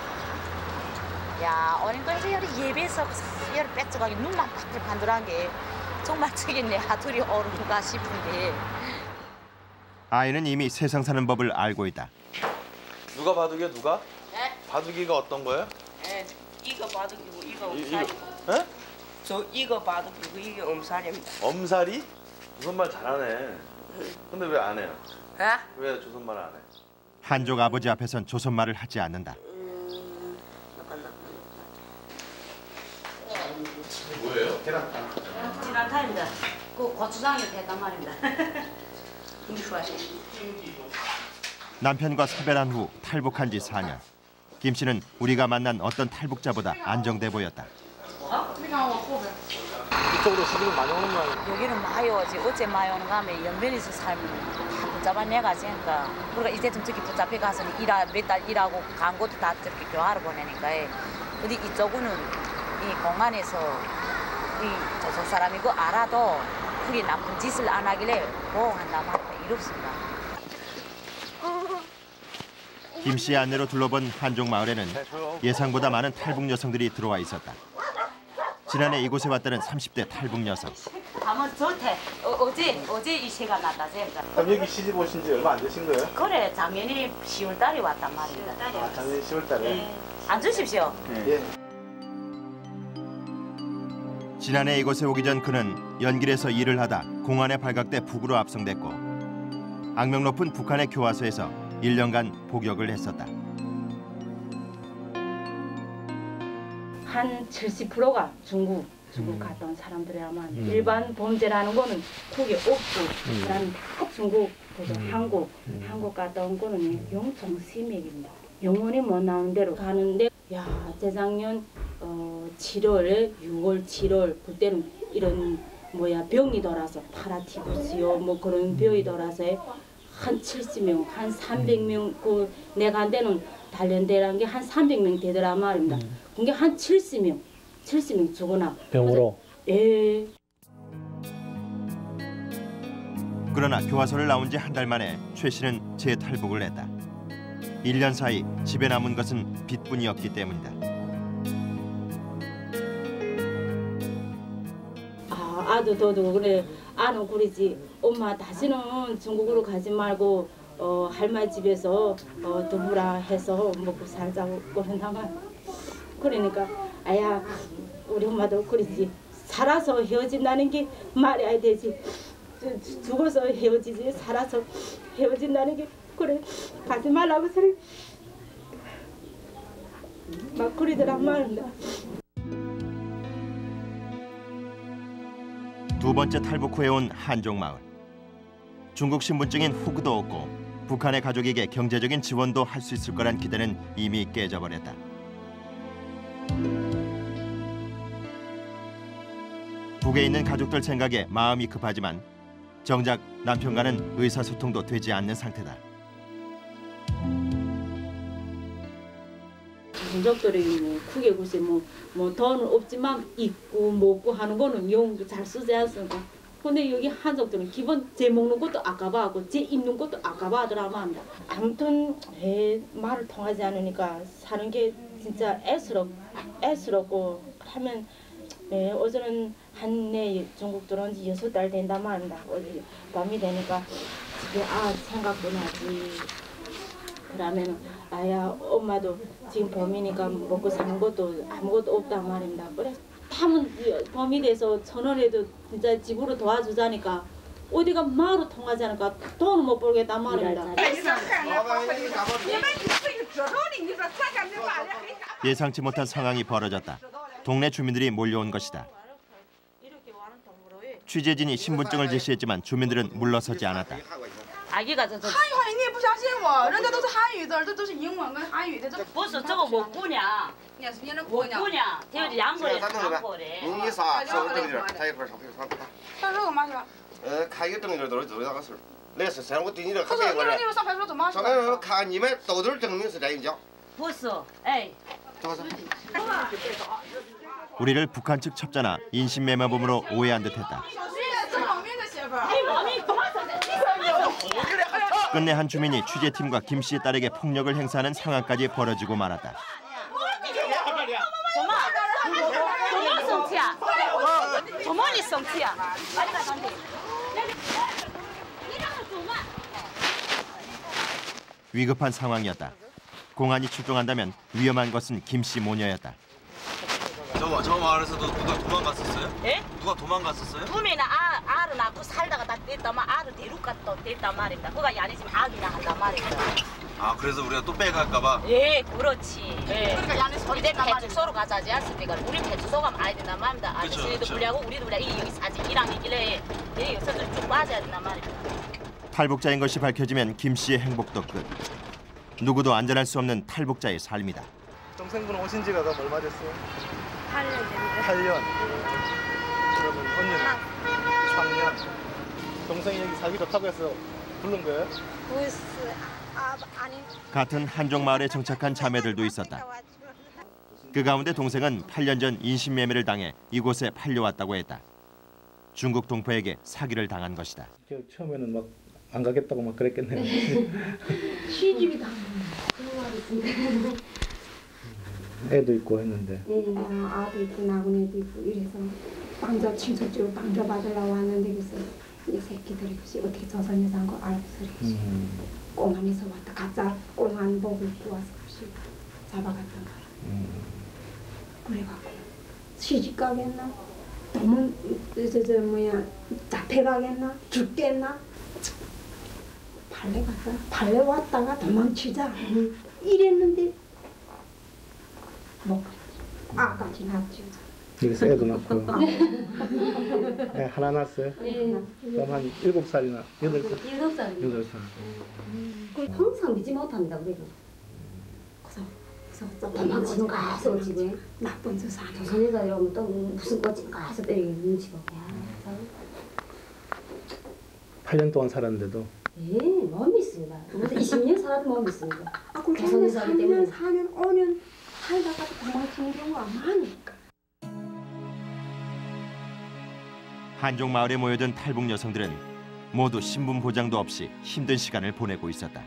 Speaker 9: 야, 오늘 거에서 열이 예배에서 열이 뺏어가기 눈만 반들반들한 게 정말 저게 내 아들이 오른가 싶은데.
Speaker 2: 아이는 이미 세상 사는 법을 알고 있다.
Speaker 3: 누가 바둑이야, 누가?
Speaker 6: 네?
Speaker 3: 바둑이가 어떤 거예요?
Speaker 6: 네, 이거 바둑이고 이거
Speaker 3: 이,
Speaker 6: 엄살이.
Speaker 3: 이거, 에?
Speaker 6: 저 이거 바둑이고 이게 엄살입니다.
Speaker 3: 엄살이? 조선말 잘하네. 근데 왜 안 해요?
Speaker 6: 에?
Speaker 3: 왜 조선말 안 해?
Speaker 2: 한족 아버지 앞에선 조선말을 하지 않는다.
Speaker 3: 뭐예요? 계란.
Speaker 9: 지난타입니다. 그 고추장이 됐단 말입니다.
Speaker 2: 남편과 사별한 후 탈북한 지 사 년. 김 씨는 우리가 만난 어떤 탈북자보다 안정돼 보였다.
Speaker 3: 이쪽으로 시집을 많이 오는 거예요?
Speaker 9: 여기는 많이 오지. 어째 많이 오는가 하면 연변에서 살면 다 붙잡아 내가지니까. 그러니까 이제좀 저기 붙잡혀 가서 일하 몇 달 일하고 간 것도 다 저렇게 교화를 보내니까. 어디 이쪽은 이 공안에서 이 저쪽 사람이 그 알아도 그게 나쁜 짓을 안 하길래 보호한다고 하니까 이롭습니다.
Speaker 2: 김 씨의 안내로 둘러본 한족 마을에는 예상보다 많은 탈북 여성들이 들어와 있었다. 지난해 이곳에 왔다는 삼십 대 탈북 여성.
Speaker 9: 가면 좋대. 어, 어제 어제 이 새가 났다 쟤가.
Speaker 3: 그럼 여기 시집 오신 지 얼마 안 되신 거예요?
Speaker 9: 그래 작년에 시월 달에 왔단 말입니다.
Speaker 3: 아, 작년 시월 달에?
Speaker 9: 네. 앉으십시오.
Speaker 3: 예.
Speaker 2: 지난해 이곳에 오기 전 그는 연길에서 일을 하다 공안에 발각돼 북으로 압송됐고 악명 높은 북한의 교화소에서 일 년간 복역을 했었다.
Speaker 5: 한 칠십 퍼센트가 중국, 중국 갔다 온 사람들이라면 음. 일반 범죄라는 거는 그게 없고 음. 그다음 다 중국, 음. 한국, 음. 한국 갔다 온 거는 영통 심액입니다. 영원히 못 나온 대로 가는데 야 재작년 어, 칠월, 유월, 칠월 그때는 이런 뭐야 병이 돌아서 파라티푸스요 뭐 그런 병이 돌아서 한 칠십 명, 한 삼백 명 그 내가 한 데는 단련대라는 게 한 삼백 명 되더라 말입니다. 음. 그게 한 칠십 명, 칠십 명 죽어나.
Speaker 19: 병으로?
Speaker 5: 예.
Speaker 2: 그러나 교화소를 나온 지 한 달 만에 최 씨는 재탈북을 했다. 일 년 사이 집에 남은 것은 빚뿐이었기 때문이다.
Speaker 5: 아, 아도 더도 그래. 아는 그러지. 엄마 다시는 중국으로 가지 말고 어, 할머니 집에서 어, 두부라 해서 먹고 살자고 그런다만 그러니까 아야 우리 엄마도 그러지. 살아서 헤어진다는 게 말이야 되지. 죽어서 헤어지지 살아서 헤어진다는 게 그래 가지 말라고 소리 막 그러더란 말입니다.
Speaker 2: 두 번째 탈북 후에 온 한족 마을. 중국 신분증인 후그도 없고 북한의 가족에게 경제적인 지원도 할 수 있을 거란 기대는 이미 깨져버렸다. 북에 있는 가족들 생각에 마음이 급하지만 정작 남편과는 의사소통도 되지 않는 상태다.
Speaker 5: 민족들이 뭐 크게 글쎄 뭐뭐 돈은 없지만 입고 먹고 하는 거는 용도 잘 쓰지 않습니까? 근데 여기 한족들은 기본 제 먹는 것도 아까워하고 제 입는 것도 아까워하더라고 합니다. 아무튼 에, 말을 통하지 않으니까 사는 게 진짜 애스럽 애스럽고 하면 에, 어제는 한내 중국 들어온 지 여섯 달 된단 말입니다. 어제 밤이 되니까 집에 아 생각도 나지. 그러면 나야 엄마도 지금 범이니까 먹고 사는 것도 아무것도 없단 말입니다. 그래 하면 범이 돼서 전원에도 진짜 집으로 도와주자니까 어디가 마으로 통하지 않을까 돈을 못 벌겠단 말입니다.
Speaker 2: 예상치 못한 상황이 벌어졌다. 동네 주민들이 몰려온 것이다. 취재진이 신분증을 제시했지만 주민들은 물러서지 않았다.
Speaker 9: 아기가 저 저.
Speaker 18: 汉语话你也不相信我，人家都是汉语的，这都是英文跟韩语的，这
Speaker 9: 不是这个我姑娘，
Speaker 18: 你是你的
Speaker 9: 我
Speaker 18: 姑娘，
Speaker 9: 姑娘，她有两个人，两个人。
Speaker 20: 你啥？手证件，他一块上上上。
Speaker 18: 上这干嘛去了？
Speaker 20: 呃，看一个证件都是都是那个事儿。那是谁？我对你这
Speaker 18: 不是，你说你们上派出所怎么去
Speaker 20: 上派出所看你们都都证明是这一家。
Speaker 9: 不是，哎。
Speaker 2: 우리를 북한 측 첩자나 인신매매범으로 오해한 듯했다. 끝내 한 주민이 취재팀과 김 씨의 딸에게 폭력을 행사하는 상황까지 벌어지고 말았다. 위급한 상황이었다. 공안이 출동한다면 위험한 것은 김 씨 모녀였다.
Speaker 21: 저, 저 마을에서도 누가 도망갔었어요?
Speaker 9: 예?
Speaker 21: 누가 도망갔었어요?
Speaker 9: 꿈에는 아, 알을 낳고 살다가 다 됐다만 알을 데려갔다 됐단 말입니다. 그가 아니지만 아기나 한단 말입니다.
Speaker 21: 아, 그래서 우리가 또 빼갈까봐?
Speaker 9: 예, 그렇지. 예. 그러니까 야네 이제 배추소로 가자지 않습니까? 우리 배추소 가면 아야 된단 말입니다. 아저씨도 불리하고 우리도 불리하고 이 여기 사진 일항이길래 예, 여기서 쭉 빠져야 된단 말입니다.
Speaker 2: 탈북자인 것이 밝혀지면 김 씨의 행복도 끝. 누구도 안전할 수 없는 탈북자의 삶이다.
Speaker 3: 동생분 오신 지가 그럼 얼마 됐어요?
Speaker 18: 팔 년 됐는데.
Speaker 3: 팔 년. 그러면 언니는 삼 년. 동생이 여기 살기 좋다고 해서 부른 거예요?
Speaker 18: 부스 아 아니.
Speaker 2: 같은 한종 마을에 정착한 자매들도 있었다. 그 가운데 동생은 팔 년 전 인신매매를 당해 이곳에 팔려왔다고 했다. 중국 동포에게 사기를 당한 것이다.
Speaker 19: 처음에는 막 안 가겠다고 막 그랬겠네요.
Speaker 7: 시집이 다 그런 거 있습니다.
Speaker 19: 애도 있고 했는데.
Speaker 7: 예, 아도 있고 나그네도 있고 이래서 방자 친척적으로 방자 받으려고 왔는데 그래서 이 새끼들이 어떻게 조선에 산 거 알고 그래.
Speaker 19: 음.
Speaker 7: 공안에서 왔다 가짜 공안복 입고 와서 잡아갔단 거야.
Speaker 19: 음.
Speaker 7: 그래갖고 시집 가겠나? 너무 저, 저 뭐야 잡혀가겠나? 죽겠나? 발레 갔다 발레 왔다가 도망치자 이랬는데 뭐 아까지 낳았죠.
Speaker 19: 여기서 애도 낳고. 애 하나 낳았어요?
Speaker 7: 네.
Speaker 19: 그럼 한 일곱 살이나 여덟 살.
Speaker 7: 일곱 살.
Speaker 19: 여덟 살.
Speaker 7: 그 항상 믿지 못합니다. 그래도. 그래서 그래서 도망치는 거 해서 지금 나쁜 짓 하는. 조선에서 이러면 또 무슨 거짓가 해서 때리게 눈치 보고.
Speaker 19: 팔 년 동안 살았는데도.
Speaker 7: 예, 못 믿습니다. 이십 년 살아도 못 믿습니다. 아, 그럼 조선에서 삼 년, 사 년, 오 년 살다가 도망치는 경우가 많으니까.
Speaker 2: 한종 마을에 모여든 탈북 여성들은 모두 신분 보장도 없이 힘든 시간을 보내고 있었다.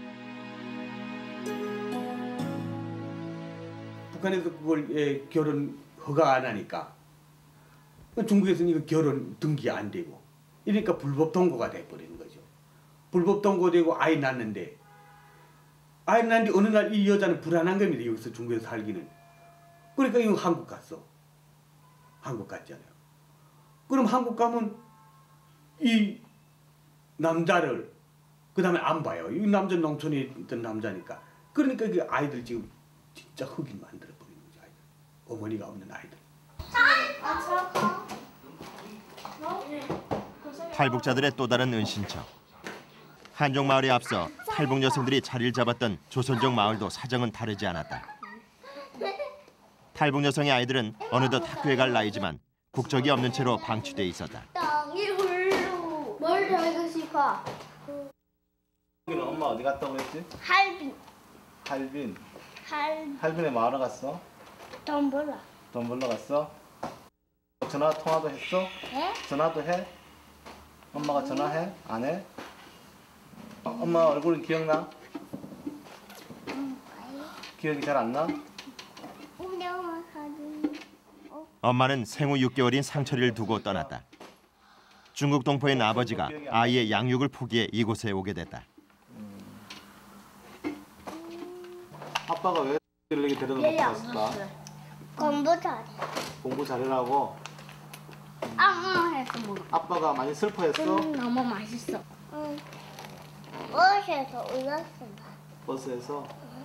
Speaker 22: 북한에서 그걸 예, 결혼 허가 안 하니까 중국에서는 이거 결혼 등기 안 되고 이러니까 불법 동거가 돼버리는 거죠. 불법 동거되고 아이 낳는데 아이 낳는데 어느 날 이 여자는 불안한 겁니다. 여기서 중국에서 살기는. 그러니까 이거 한국 갔어. 한국 갔잖아요. 그럼 한국 가면 이 남자를 그 다음에 안 봐요. 이 남자 농촌에 있던 남자니까. 그러니까 그 아이들 지금 진짜 흑인 만들어 버리는 거죠. 아이들. 어머니가 없는 아이들.
Speaker 2: 탈북자들의 또 다른 은신처. 한종 마을에 앞서 탈북 여성들이 자리를 잡았던 조선족 마을도 사정은 다르지 않았다. 탈북 여성의 아이들은 어느덧 학교에 갈 나이지만 국적이 없는 채로 방치돼 있었다.
Speaker 23: 땅이 훌루 뭘 배우고 싶어?
Speaker 19: 여기는 엄마 어디 갔다 그랬지?
Speaker 23: 할빈
Speaker 19: 할빈.
Speaker 23: 할
Speaker 19: 할빈에 뭐하러 갔어?
Speaker 23: 돈 벌어.
Speaker 19: 돈 벌러 갔어? 전화 통화도 했어?
Speaker 23: 해?
Speaker 19: 전화도 해? 엄마가 전화해? 안 해? 어, 엄마 얼굴은 기억나? 기억이 잘 안 나?
Speaker 23: 운영을 하는.
Speaker 2: 엄마는 생후 육 개월인 상철이를 두고 떠났다. 중국 동포인 아버지가 아이의 양육을 포기해 이곳에 오게 됐다.
Speaker 19: 아빠가 왜 이렇게 데려다 놓고 갔을까?
Speaker 23: 공부 잘해.
Speaker 19: 공부 잘해라고?
Speaker 23: 앙앙해서 먹어.
Speaker 19: 아빠가 많이 슬퍼했어?
Speaker 23: 음, 너무 맛있어. 응. 버스에서 울었어.
Speaker 19: 버스에서?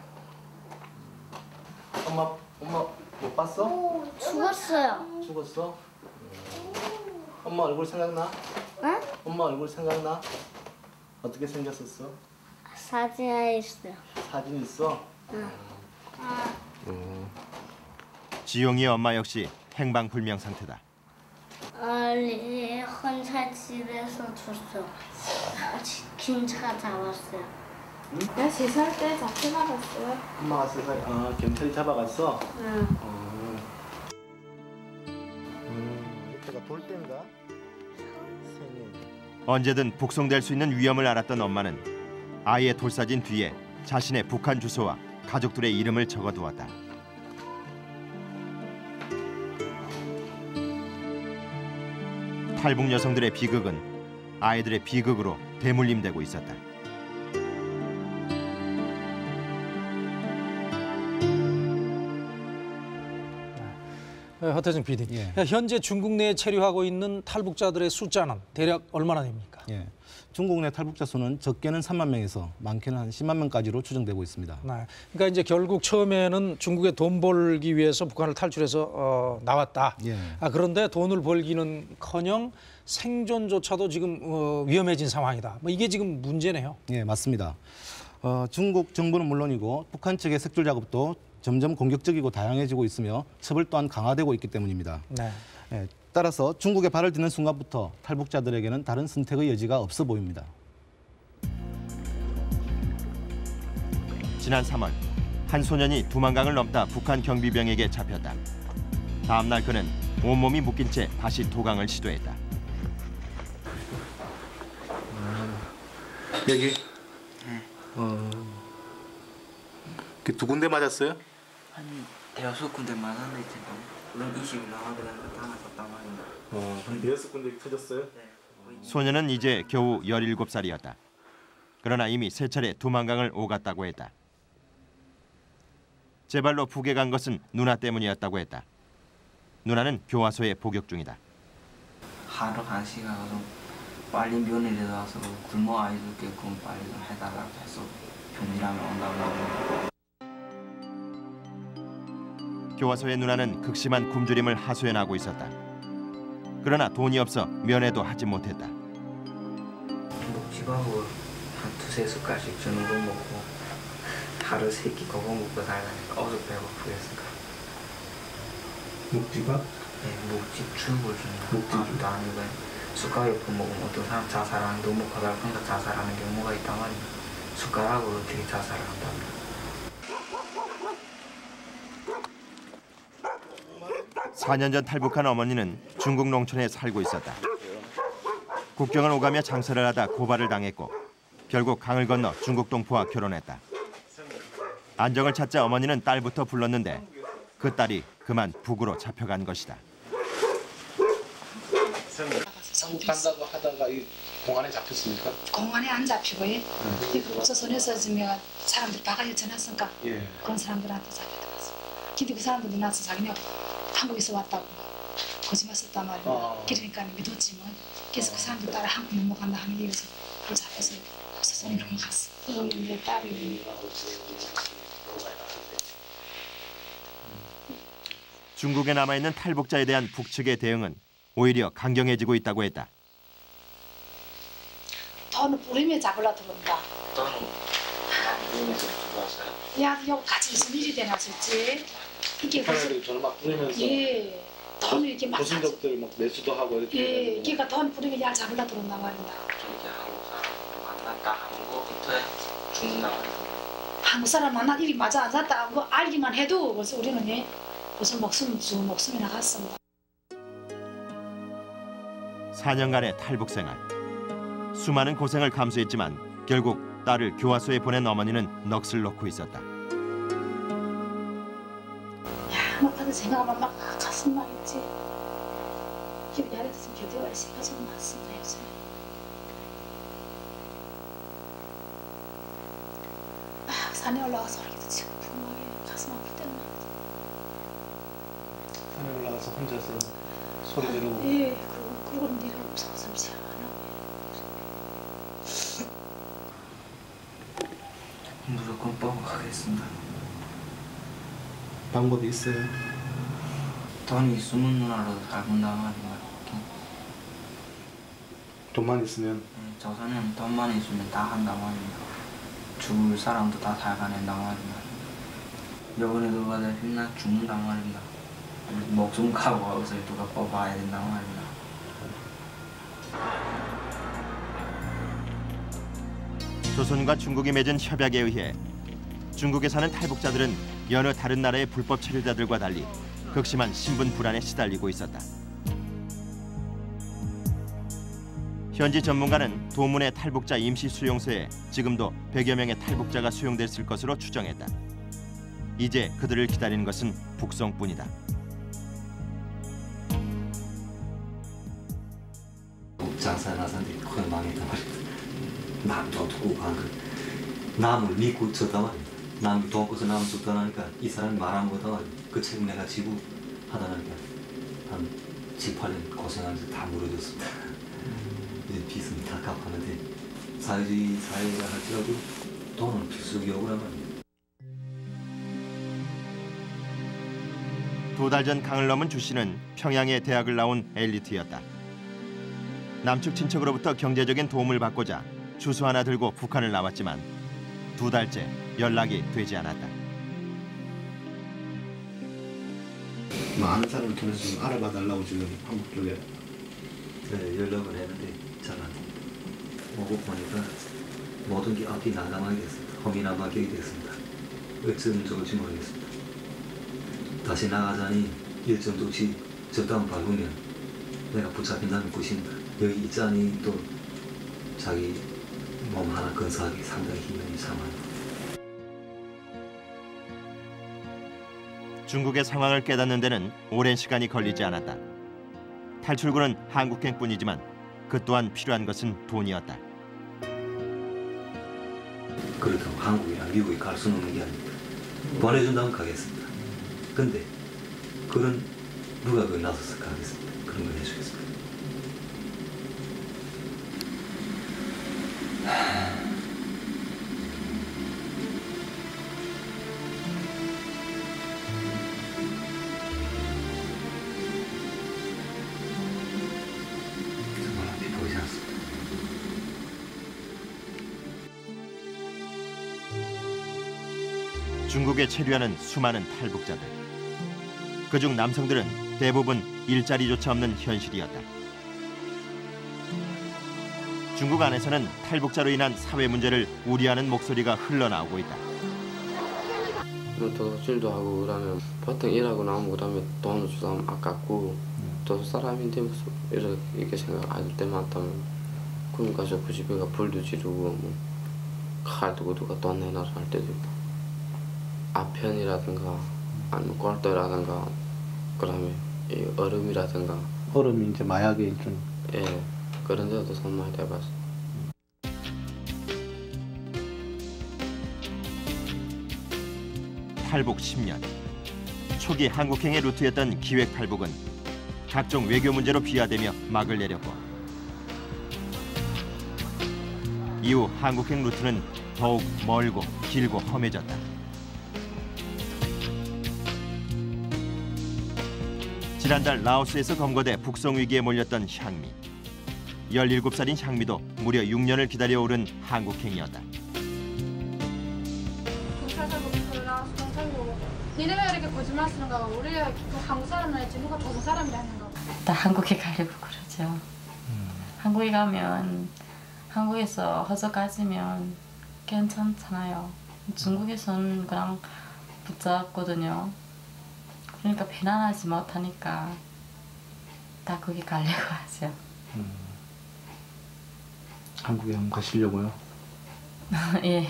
Speaker 19: 엄마, 엄마 못 봤어?
Speaker 23: 죽었어요.
Speaker 19: 죽었어? 엄마 얼굴 생각나?
Speaker 23: 응?
Speaker 19: 엄마 얼굴 생각나? 어떻게 생겼었어?
Speaker 23: 사진에 있어.
Speaker 19: 사진 있어?
Speaker 23: 응.
Speaker 2: 음. 지용이 엄마 역시 행방불명 상태다.
Speaker 23: 아니 혼자 집에서 줬어.警察 잡았어요.
Speaker 18: 내가 세 살 때 잡혀나갔어요.
Speaker 19: 엄마가 세 살, 아 경찰이 잡아갔어?
Speaker 23: 응.
Speaker 19: 음. 음, 이때가 돌 때인가? 생일.
Speaker 2: 언제든 북송될 수 있는 위험을 알았던 엄마는 아이의 돌사진 뒤에 자신의 북한 주소와 가족들의 이름을 적어두었다. 탈북 여성들의 비극은 아이들의 비극으로 대물림되고 있었다.
Speaker 1: 허태정 피디, 예. 현재 중국 내에 체류하고 있는 탈북자들의 숫자는 대략 얼마나 됩니까?
Speaker 13: 예. 중국 내 탈북자 수는 적게는 삼만 명에서 많게는 한 십만 명까지로 추정되고 있습니다.
Speaker 1: 네. 그러니까 이제 결국 처음에는 중국에 돈 벌기 위해서 북한을 탈출해서 어, 나왔다.
Speaker 13: 예.
Speaker 1: 아, 그런데 돈을 벌기는커녕 생존조차도 지금 어, 위험해진 상황이다. 뭐 이게 지금 문제네요.
Speaker 13: 예, 맞습니다. 어, 중국 정부는 물론이고 북한 측의 색출 작업도 점점 공격적이고 다양해지고 있으며 처벌 또한 강화되고 있기 때문입니다.
Speaker 1: 네.
Speaker 13: 예, 따라서 중국에 발을 딛는 순간부터 탈북자들에게는 다른 선택의 여지가 없어 보입니다.
Speaker 2: 지난 삼월 한 소년이 두만강을 넘다 북한 경비병에게 잡혔다. 다음 날 그는 온몸이 묶인 채 다시 도강을 시도했다.
Speaker 19: 여기? 네. 어. 두 군데 맞았어요?
Speaker 15: 한 대여섯 군데 맞았는데 지금 물론 이십이 나와도 다 맞았단 말입니다.
Speaker 19: 어, 한 대여섯 군데 터졌어요?
Speaker 15: 네.
Speaker 2: 소년은 이제 겨우 열일곱 살이었다. 그러나 이미 세 차례 두만강을 오갔다고 했다. 제 발로 북에 간 것은 누나 때문이었다고 했다. 누나는 교화소에 복역 중이다.
Speaker 15: 하루 한 시간 가서 빨리 면회를 와서 굶어 아이들게끔 빨리 좀 해달라고 해서 병이라면 온다고 하고.
Speaker 2: 교화소의 누나는 극심한 굶주림을 하소연하고 있었다. 그러나 돈이 없어 면회도 하지 못했다.
Speaker 15: 묵직하고 한 두세 숟갈씩 주는 거 먹고 하루 세 끼 그거 먹고 살라니까 어서 배고프겠을까.
Speaker 19: 묵지가?
Speaker 15: 네, 묵직 죽을 주는 밥도 아니고 숟가락 옆에 먹으면 어떤 사람 자살하는 너무 고달픈가 자살하는 경우가 있단 말이야. 숟가락으로 어떻게 자살을 한다면.
Speaker 2: 사 년 전 탈북한 어머니는 중국 농촌에 살고 있었다. 국경을 오가며 장사를 하다 고발을 당했고 결국 강을 건너 중국 동포와 결혼했다. 안정을 찾자 어머니는 딸부터 불렀는데 그 딸이 그만 북으로 잡혀간 것이다.
Speaker 3: 한국 간다고 하다가 이 공안에 잡혔습니까?
Speaker 16: 공안에 안 잡히고 예. 그 조선에서 지금 사람들 바가지 전했으니까
Speaker 3: 예.
Speaker 16: 그런 사람들한테 잡혀들었어. 근데 그 사람들이 나서 자기네 한국에서 왔다고 거짓말 썼단 말이야.
Speaker 3: 어.
Speaker 16: 그러니까 믿었지만 그래서 그 사람들 따라 한국 넘어간다 하는 얘기에서 그걸 잡혀서 조선으로 갔어. 그럼 내 딸이
Speaker 2: 중국에 남아있는 탈북자에 대한 북측의 대응은 오히려 강경해지고 있다고 했다.
Speaker 16: 돈을 뿌리며 잡으려 들어온다.
Speaker 15: 돈은 부리면서 들어왔어요?
Speaker 16: 야, 여기 같이 무슨 일이 되나 싶지? 이게 무슨
Speaker 3: 돈을 막 뿌리면서
Speaker 16: 예, 돈을 이렇게 막
Speaker 3: 고승적들 막 매수도 하고 이렇게.
Speaker 16: 예, 걔가 돈 뿌리면 야 잡으려 들어온단 말이다.
Speaker 15: 저기 한국 사람 만났다 하는 거부터 죽는다 말이야.
Speaker 16: 한국 사람 만난 일이 맞아 안 맞다 뭐 알기만 해도 벌써 우리는 예, 무슨 목숨 주 목숨이 나갔습니다.
Speaker 2: 사 년간의 탈북 생활. 수많은 고생을 감수했지만 결국 딸을 교화소에 보낸 어머니는 넋을 놓고 있었다.
Speaker 16: 야, 막 하는 생각하면 막 가슴 막있지. 이렇게 하랬으면 겨우 열심히 하지 않았습니다, 요새. 막 산에 올라가서 소리도 치고 부모를 가슴 아플 때는
Speaker 19: 산에 올라가서 혼자서 소리 지르고.
Speaker 16: 예, 그건 그건 내가 무서워서 잘 안 하고.
Speaker 14: 무조건 뻥하겠습니다.
Speaker 19: 방법이 있어요?
Speaker 14: 돈이 있으면 누나라도 잘 본단 말이야.
Speaker 19: 돈만 있으면?
Speaker 14: 네, 조선은 돈만 있으면 다 한단 말입니다. 죽을 사람도 다 살아낸단 말입니다. 이번에 누가 대신나 죽는단 말입니다. 목숨 각오하고서 누가 뽑아야 된단 말입니다.
Speaker 2: 조선과 중국이 맺은 협약에 의해 중국에 사는 탈북자들은 여느 다른 나라의 불법 체류자들과 달리 극심한 신분 불안에 시달리고 있었다. 현지 전문가는 도문의 탈북자 임시 수용소에 지금도 백여 명의 탈북자가 수용됐을 것으로 추정했다. 이제 그들을 기다리는 것은 북송뿐이다.
Speaker 4: 장사 나서는데 큰 망했단 말이야. 남도 두고 간 거. 남을 믿고 졌단 말이야. 남이 돈 꺼서 남 줬다 하니까 이 사람이 말 안 거다 말이야. 그 책임 내가 지고 하다 보니까 한 칠, 팔 년 고생하면서 다 무너졌습니다. 이제 빚은 다 갚았는데 사회주의 사회가 할지라도 돈은 필수적이 오고란 말이야.
Speaker 2: 두 달 전 강을 넘은 주 씨는 평양의 대학을 나온 엘리트였다. 남측 친척으로부터 경제적인 도움을 받고자 주소 하나 들고 북한을 나왔지만 두 달째 연락이 되지 않았다.
Speaker 19: 뭐 아는 사람을 통해서 알아봐 달라고 지금 한국 쪽에.
Speaker 4: 네, 연락을 했는데 잘 안 돼. 오고 보니까 모든 게 앞이 난감하게 됐습니다. 허미난박하게 됐습니다. 어쩌면 좋을지 모르겠습니다. 다시 나가자니 일정도 없이 적당 밟으면 내가 붙잡힌다는 것입니다. 여기 있자니 또 자기 몸 하나 건사하기 상당히 힘든 상황입니다.
Speaker 2: 중국의 상황을 깨닫는 데는 오랜 시간이 걸리지 않았다. 탈출구는 한국행뿐이지만 그 또한 필요한 것은 돈이었다.
Speaker 4: 그렇다고 한국이나 미국에 갈 수는 없는 게 아닙니다. 보내준다면 가겠습니다. 근데 그런 누가 그 나서서 가겠습니다. 그런 걸 해주겠습니다. 정말 앞이 보이지 않습니다.
Speaker 2: 중국에 체류하는 수많은 탈북자들. 그중 남성들은 대부분 일자리조차 없는 현실이었다. 중국 안에서는 탈북자로 인한 사회 문제를 우려하는 목소리가 흘러나오고 있다.
Speaker 15: 뭐 도둑질도 하고 그러면 보통 일하고 나오면 그러면 돈을 주면 아깝고 또 사람인데 무슨 이렇게, 이렇게 생각 안 할 때만 하면 그러니까 저 그 집에가 불도 지르고 뭐 칼도 누가 돈 내놔서 할 때도 있고 아편이라든가 아니면 꼴도라든가 그다음에 이 얼음이라든가
Speaker 19: 얼음이 이제 마약에 좀.
Speaker 15: 예 그런 데도 손 많이 대봤어.
Speaker 2: 탈북 십 년. 초기 한국행의 루트였던 기획 탈북은 각종 외교 문제로 비화되며 막을 내렸고 이후 한국행 루트는 더욱 멀고 길고 험해졌다. 지난달 라오스에서 검거돼 북송 위기에 몰렸던 향미. 열일곱 살인 향미도 무려 육 년을 기다려 오른 한국행이었다.
Speaker 18: 경찰 살고 라오스 경찰고 니네가 이렇게 거짓말 쓰는 거 우리가 한국 사람을 했지 누가 다른 사람이라는 거.
Speaker 8: 나 한국에 가려고 그러죠. 음. 한국에 가면 한국에서 허서 가지면 괜찮잖아요. 중국에서는 그냥 붙잡거든요. 그러니까 편안하지 못하니까 다 거기 가려고 하죠.
Speaker 19: 음. 한국에 한번 가시려고요?
Speaker 8: 예.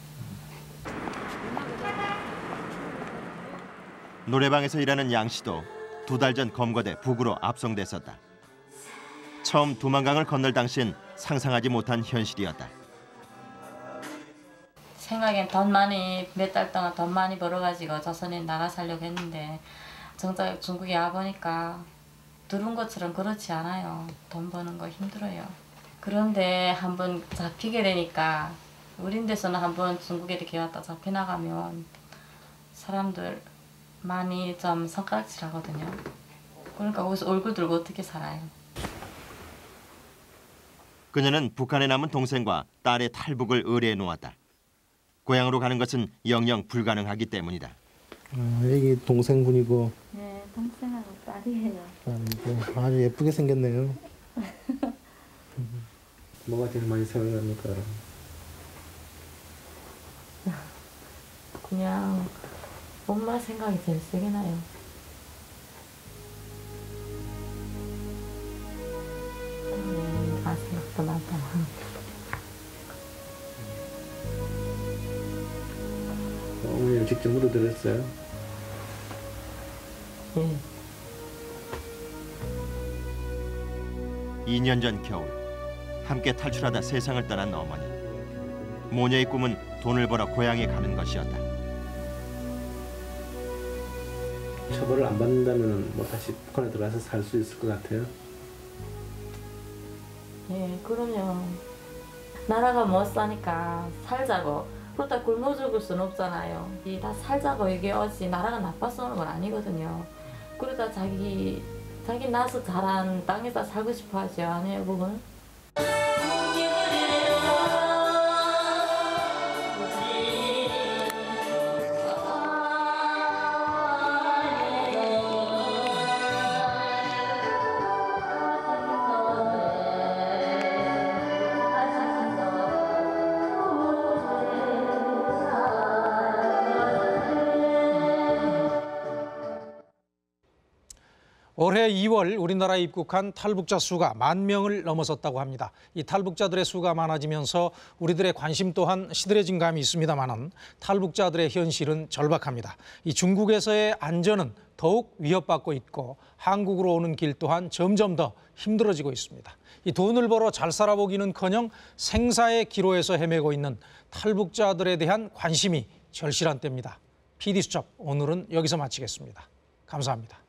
Speaker 2: 노래방에서 일하는 양 씨도 두 달 전 검거돼 북으로 압송됐었다. 처음 두만강을 건널 당시엔 상상하지 못한 현실이었다.
Speaker 8: 생각엔 돈 많이 몇 달 동안 돈 많이 벌어가지고 조선에 나가 살려고 했는데 정작 중국에 와보니까 들은 것처럼 그렇지 않아요. 돈 버는 거 힘들어요. 그런데 한번 잡히게 되니까 우린 데서는 한번 중국에 이렇게 왔다 잡혀나가면 사람들 많이 좀 손가락질하거든요. 그러니까 거기서 얼굴 들고 어떻게 살아요.
Speaker 2: 그녀는 북한에 남은 동생과 딸의 탈북을 의뢰해 놓았다. 고향으로 가는 것은 영영 불가능하기 때문이다.
Speaker 13: 아, 여기 동생분이고
Speaker 8: 네, 동생하고 딸이에요.
Speaker 13: 딸이고 아주 예쁘게 생겼네요. 뭐가 제일 많이 생각납니까?
Speaker 8: 그냥 엄마 생각이 제일 세게 나요. 음, 아 생각도 나다.
Speaker 13: 어머니를 직접 물어드렸어요?
Speaker 8: 예.
Speaker 2: 이 년 전 겨울 함께 탈출하다 세상을 떠난 어머니. 모녀의 꿈은 돈을 벌어 고향에 가는 것이었다.
Speaker 13: 처벌을 안 받는다면 뭐 다시 북한에 들어가서 살 수 있을 것 같아요?
Speaker 8: 예, 그럼요. 나라가 못 사니까 살자고. 그렇다 굶어 죽을 수는 없잖아요. 이 다 살자고 얘기하지 나라가 나빠서 오는 건 아니거든요. 그러다 자기 자기 나서 자란 땅에서 살고 싶어 하지 않아요, 그건?
Speaker 1: 올해 이월 우리나라에 입국한 탈북자 수가 만 명을 넘어섰다고 합니다. 이 탈북자들의 수가 많아지면서 우리들의 관심 또한 시들해진 감이 있습니다만은 탈북자들의 현실은 절박합니다. 이 중국에서의 안전은 더욱 위협받고 있고 한국으로 오는 길 또한 점점 더 힘들어지고 있습니다. 이 돈을 벌어 잘 살아보기는커녕 생사의 기로에서 헤매고 있는 탈북자들에 대한 관심이 절실한 때입니다. 피디수첩 오늘은 여기서 마치겠습니다. 감사합니다.